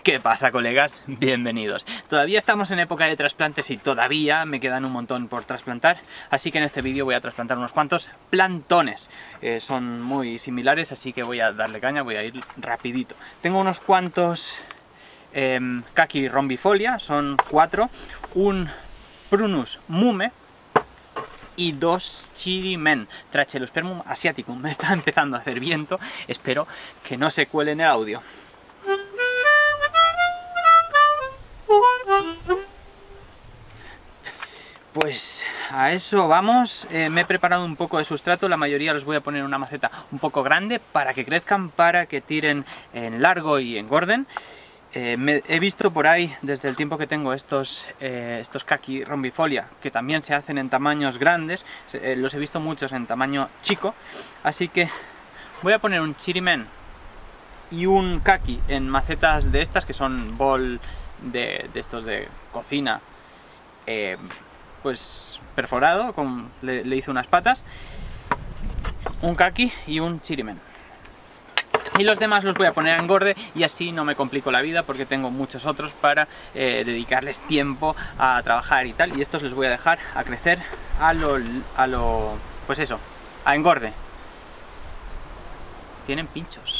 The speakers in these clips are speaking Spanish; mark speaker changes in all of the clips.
Speaker 1: ¿Qué pasa, colegas? Bienvenidos. Todavía estamos en época de trasplantes y todavía me quedan un montón por trasplantar, así que en este vídeo voy a trasplantar unos cuantos plantones. Son muy similares, así que voy a darle caña, voy a ir rapidito. Tengo unos cuantos Kaki rombifolia, son 4, un Prunus mume y 2 Chirimen Trachelospermum asiaticum. Me está empezando a hacer viento, espero que no se cuele en el audio. Pues a eso vamos. Me he preparado un poco de sustrato, la mayoría los voy a poner en una maceta un poco grande para que crezcan, para que tiren en largo y engorden. He visto por ahí, desde el tiempo que tengo, estos Kaki rombifolia, que también se hacen en tamaños grandes. Los he visto muchos en tamaño chico, así que voy a poner un Chirimen y un Kaki en macetas de estas, que son bol de estos de cocina, pues perforado, le hice unas patas, un Kaki y un Chirimen. Y los demás los voy a poner a engorde y así no me complico la vida porque tengo muchos otros para dedicarles tiempo a trabajar y tal. Y estos les voy a dejar a crecer pues eso, a engorde. Tienen pinchos.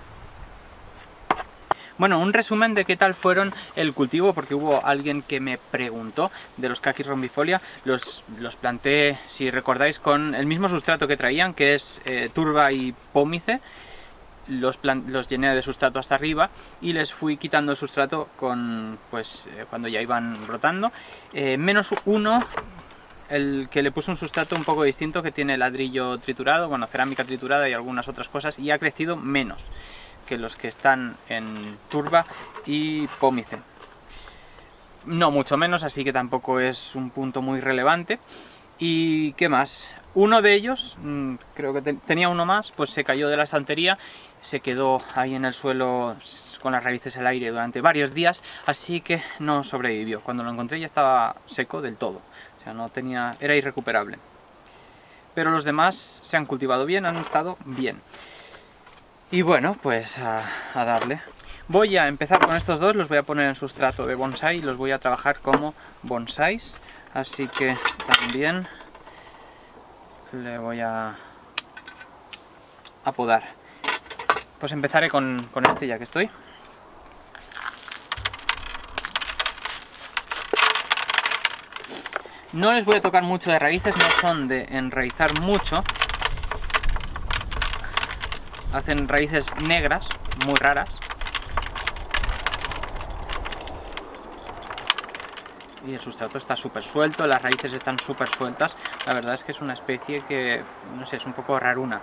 Speaker 1: Bueno, un resumen de qué tal fueron el cultivo, porque hubo alguien que me preguntó de los Kaki rombifolia. Los planté, si recordáis, con el mismo sustrato que traían, que es turba y pómice. Los llené de sustrato hasta arriba y les fui quitando el sustrato cuando ya iban brotando. Menos uno, el que le puse un sustrato un poco distinto, que tiene ladrillo triturado, bueno, cerámica triturada y algunas otras cosas, y ha crecido menos que los que están en turba y pómice. No mucho menos, así que tampoco es un punto muy relevante. ¿Y qué más? Uno de ellos, creo que tenía uno más, pues se cayó de la estantería, se quedó ahí en el suelo con las raíces al aire durante varios días, así que no sobrevivió. Cuando lo encontré ya estaba seco del todo, o sea, era irrecuperable. Pero los demás se han cultivado bien, han estado bien. Y bueno, pues a darle. Voy a empezar con estos dos, los voy a poner en sustrato de bonsai y los voy a trabajar como bonsais. Así que también le voy a podar. Pues empezaré con este ya que estoy. No les voy a tocar mucho de raíces, no son de enraizar mucho. Hacen raíces negras, muy raras. Y el sustrato está súper suelto, las raíces están súper sueltas. La verdad es que es una especie que, no sé, es un poco raruna.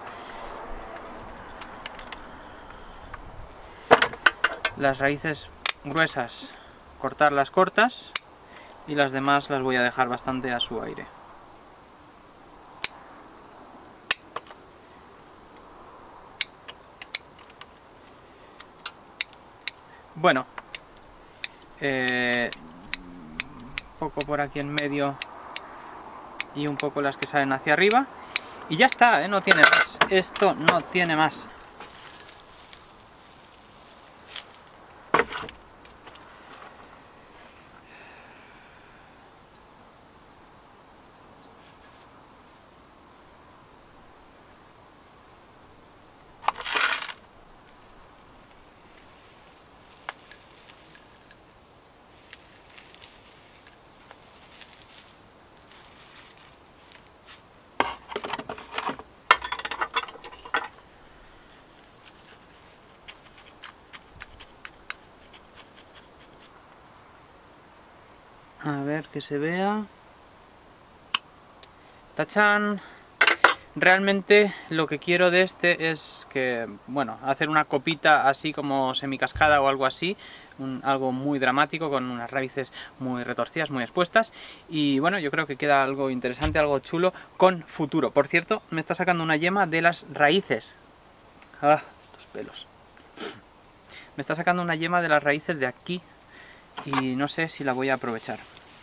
Speaker 1: Las raíces gruesas, cortarlas cortas, y las demás las voy a dejar bastante a su aire. Bueno, un poco por aquí en medio y un poco las que salen hacia arriba y ya está, no tiene más. Esto no tiene más. A ver que se vea. ¡Tachán! Realmente lo que quiero de este es que, bueno, hacer una copita así como semicascada o algo así, algo muy dramático con unas raíces muy retorcidas, muy expuestas, y bueno, yo creo que queda algo interesante, algo chulo con futuro. Por cierto, me está sacando una yema de las raíces. ¡Ah! Estos pelos. Me está sacando una yema de las raíces de aquí y no sé si la voy a aprovechar.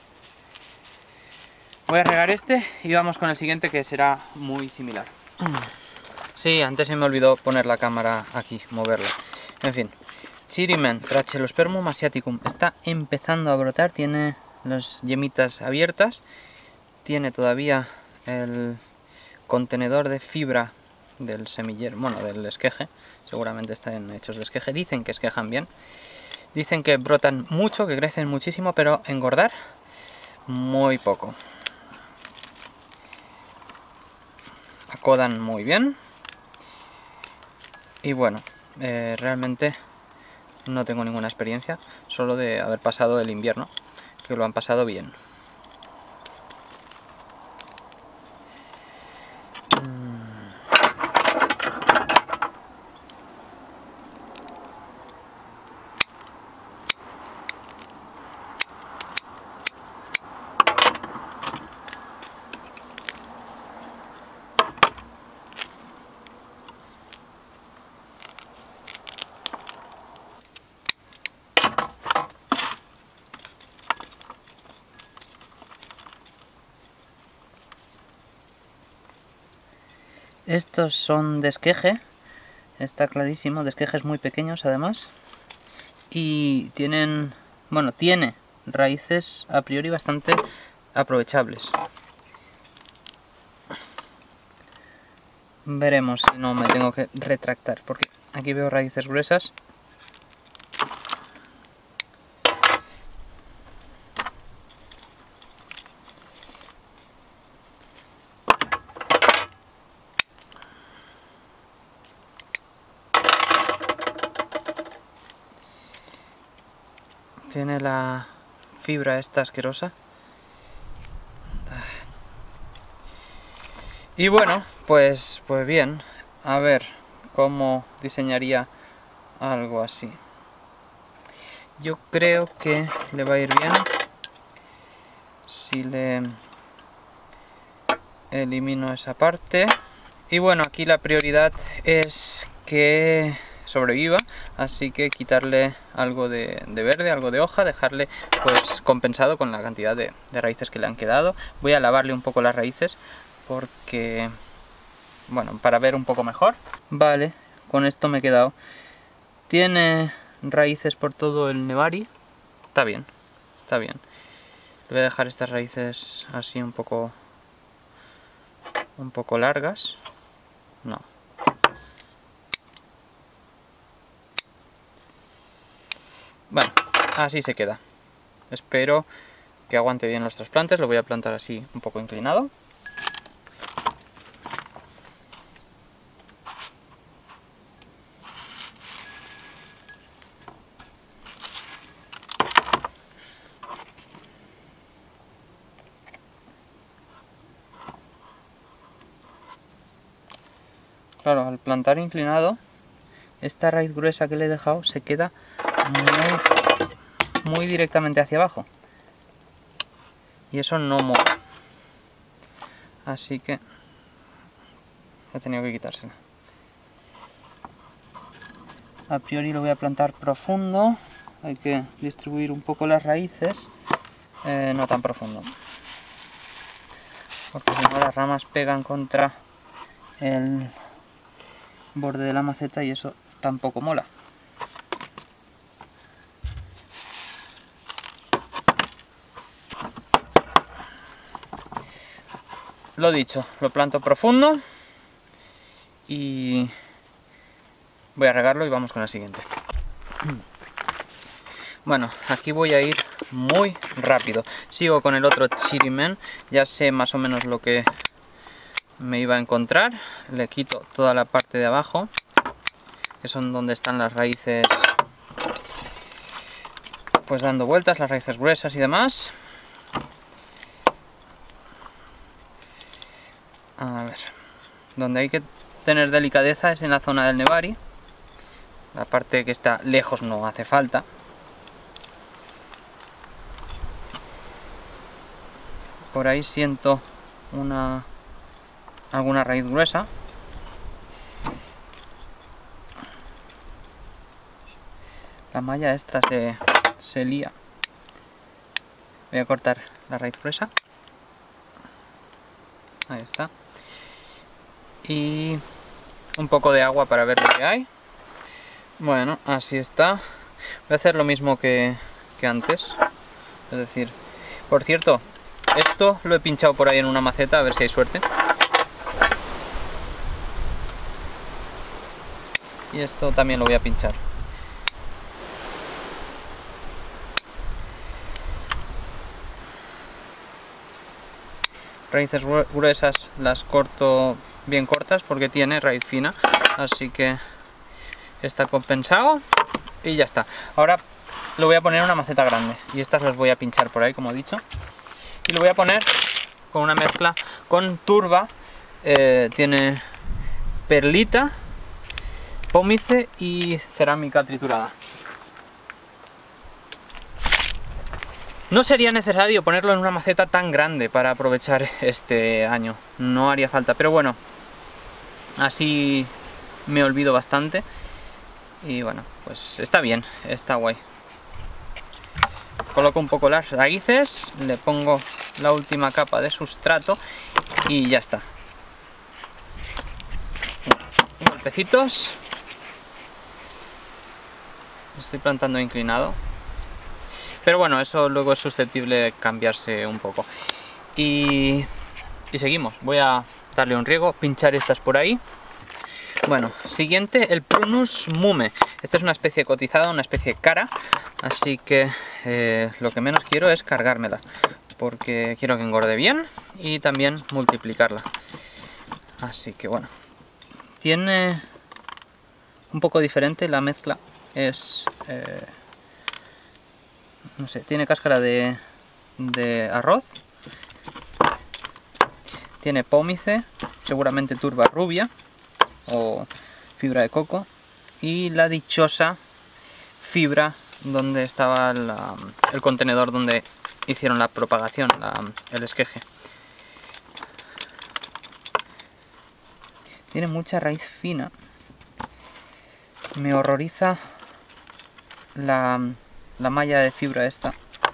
Speaker 1: Voy a regar este y vamos con el siguiente, que será muy similar. Sí, antes se me olvidó poner la cámara aquí, moverla. En fin, Chirimen, Trachelospermum asiaticum, está empezando a brotar, tiene las yemitas abiertas, tiene todavía el contenedor de fibra del semillero, bueno, del esqueje, seguramente están hechos de esqueje, dicen que esquejan bien, dicen que brotan mucho, que crecen muchísimo, pero engordar muy poco. Acodan muy bien y bueno, realmente no tengo ninguna experiencia, solo de haber pasado el invierno, que lo han pasado bien. Estos son de esqueje, está clarísimo, de esquejes muy pequeños además, y tienen, bueno, tiene raíces a priori bastante aprovechables. Veremos si no me tengo que retractar, porque aquí veo raíces gruesas. Tiene la fibra esta asquerosa. Y bueno, pues bien, a ver cómo diseñaría algo así. Yo creo que le va a ir bien si le elimino esa parte. Y bueno, aquí la prioridad es que sobreviva, así que quitarle algo de verde, algo de hoja, dejarle pues compensado con la cantidad de raíces que le han quedado. Voy a lavarle un poco las raíces porque, bueno, para ver un poco mejor. Vale, con esto me he quedado. Tiene raíces por todo el Nebari, está bien, está bien. Le voy a dejar estas raíces así un poco largas. No. Bueno, así se queda. Espero que aguante bien los trasplantes. Lo voy a plantar así un poco inclinado. Claro, al plantar inclinado, esta raíz gruesa que le he dejado se queda muy directamente hacia abajo. Y eso no mola. Así que he tenido que quitársela. A priori lo voy a plantar profundo. Hay que distribuir un poco las raíces. No tan profundo. Porque si no las ramas pegan contra el borde de la maceta y eso tampoco mola. Lo dicho, lo planto profundo y voy a regarlo y vamos con el siguiente. Bueno, aquí voy a ir muy rápido. Sigo con el otro Chirimen, ya sé más o menos lo que me iba a encontrar. Le quito toda la parte de abajo, que son donde están las raíces, pues dando vueltas, las raíces gruesas y demás. A ver, donde hay que tener delicadeza es en la zona del Nebari. La parte que está lejos no hace falta. Por ahí siento alguna raíz gruesa. La malla esta se lía. Voy a cortar la raíz gruesa. Ahí está. Y un poco de agua para ver lo que hay. Bueno, así está. Voy a hacer lo mismo que antes. Es decir, por cierto, esto lo he pinchado por ahí en una maceta, a ver si hay suerte. Y esto también lo voy a pinchar. Raíces gruesas las corto bien cortas porque tiene raíz fina, así que está compensado y ya está. Ahora lo voy a poner en una maceta grande y estas las voy a pinchar por ahí, como he dicho, y lo voy a poner con una mezcla con turba, tiene perlita, pómice y cerámica triturada. No sería necesario ponerlo en una maceta tan grande para aprovechar este año, no haría falta, pero bueno, así me olvido bastante y bueno, pues está bien, está guay. Coloco un poco las raíces, le pongo la última capa de sustrato y ya está. Golpecitos. Estoy plantando inclinado. Pero bueno, eso luego es susceptible de cambiarse un poco. Y seguimos. Voy a darle un riego, pinchar estas por ahí. Bueno, siguiente, el Prunus mume. Esta es una especie cotizada, una especie cara. Así que lo que menos quiero es cargármela. Porque quiero que engorde bien y también multiplicarla. Así que bueno. Tiene un poco diferente la mezcla. Es... no sé, tiene cáscara de arroz, tiene pómice, seguramente turba rubia o fibra de coco y la dichosa fibra donde estaba el contenedor donde hicieron la propagación, el esqueje. Tiene mucha raíz fina, me horroriza la malla de fibra esta.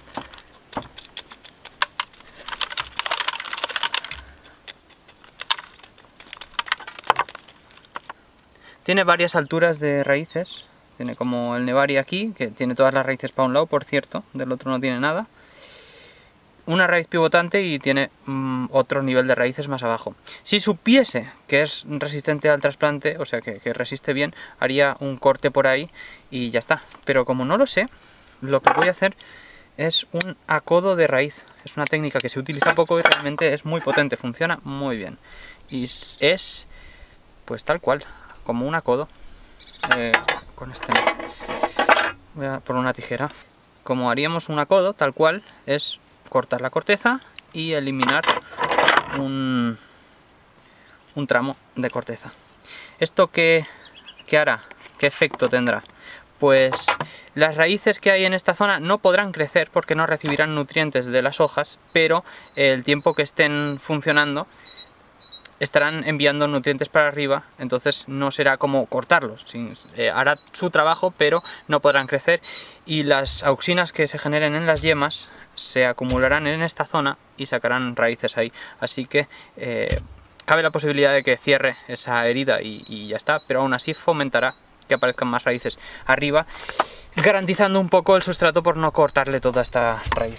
Speaker 1: Tiene varias alturas de raíces. Tiene como el Nevari aquí, que tiene todas las raíces para un lado, por cierto. Del otro no tiene nada. Una raíz pivotante y tiene otro nivel de raíces más abajo. Si supiese que es resistente al trasplante, o sea que resiste bien, haría un corte por ahí y ya está. Pero como no lo sé, lo que voy a hacer es un acodo de raíz. Es una técnica que se utiliza poco y realmente es muy potente, funciona muy bien. Y es pues tal cual, como un acodo. Con este voy a poner una tijera. Como haríamos un acodo, tal cual, es cortar la corteza y eliminar un tramo de corteza. ¿Esto qué hará? ¿Qué efecto tendrá? Pues las raíces que hay en esta zona no podrán crecer porque no recibirán nutrientes de las hojas, pero el tiempo que estén funcionando estarán enviando nutrientes para arriba, entonces no será como cortarlos, hará su trabajo pero no podrán crecer y las auxinas que se generen en las yemas se acumularán en esta zona y sacarán raíces ahí, así que cabe la posibilidad de que cierre esa herida y ya está, pero aún así fomentará que aparezcan más raíces arriba, garantizando un poco el sustrato por no cortarle toda esta raíz.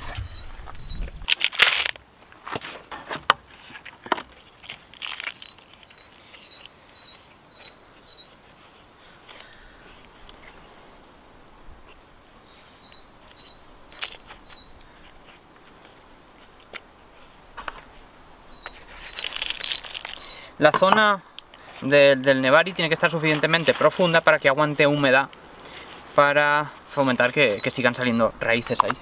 Speaker 1: La zona del Nevari tiene que estar suficientemente profunda para que aguante humedad, para fomentar que sigan saliendo raíces ahí.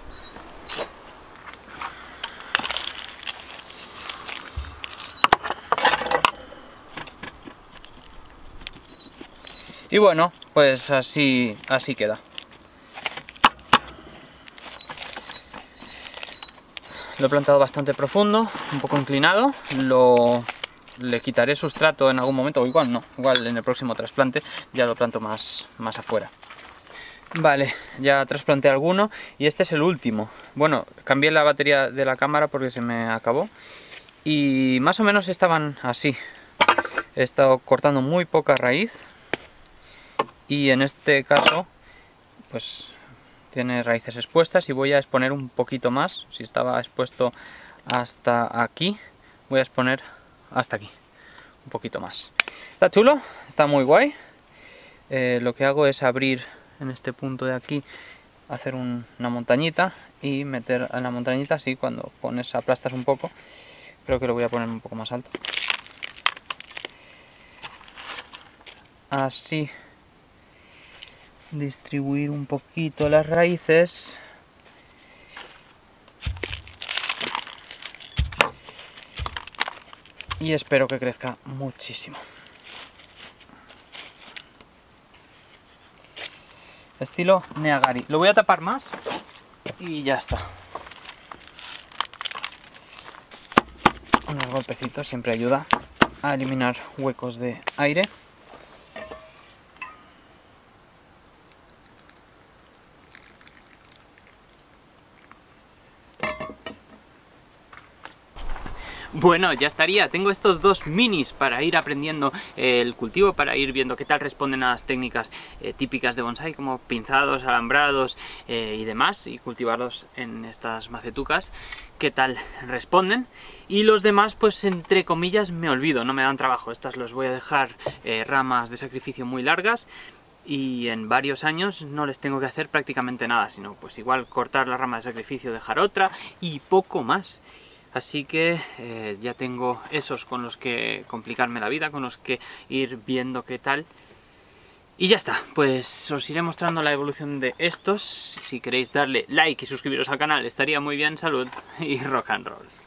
Speaker 1: Y bueno, pues así queda. Lo he plantado bastante profundo, un poco inclinado, le quitaré sustrato en algún momento, o igual no, igual en el próximo trasplante ya lo planto más afuera. Vale, ya trasplanté alguno y este es el último. Bueno, cambié la batería de la cámara porque se me acabó y más o menos estaban así. He estado cortando muy poca raíz y en este caso pues tiene raíces expuestas y voy a exponer un poquito más. Si estaba expuesto hasta aquí, voy a exponer hasta aquí, un poquito más. Está chulo, está muy guay. Lo que hago es abrir en este punto de aquí, hacer una montañita y meter en la montañita así. Cuando pones, aplastas un poco. Creo que lo voy a poner un poco más alto. Así distribuir un poquito las raíces. Y espero que crezca muchísimo. Estilo Neagari. Lo voy a tapar más y ya está. Unos golpecitos siempre ayuda a eliminar huecos de aire. Bueno, ya estaría. Tengo estos dos minis para ir aprendiendo el cultivo, para ir viendo qué tal responden a las técnicas típicas de bonsái, como pinzados, alambrados y demás, y cultivarlos en estas macetucas, qué tal responden. Y los demás, pues entre comillas, me olvido, no me dan trabajo. Estas los voy a dejar ramas de sacrificio muy largas, y en varios años no les tengo que hacer prácticamente nada, sino pues igual cortar la rama de sacrificio, dejar otra y poco más. Así que ya tengo esos con los que complicarme la vida, con los que ir viendo qué tal. Y ya está, pues os iré mostrando la evolución de estos. Si queréis darle like y suscribiros al canal estaría muy bien. Salud y rock and roll.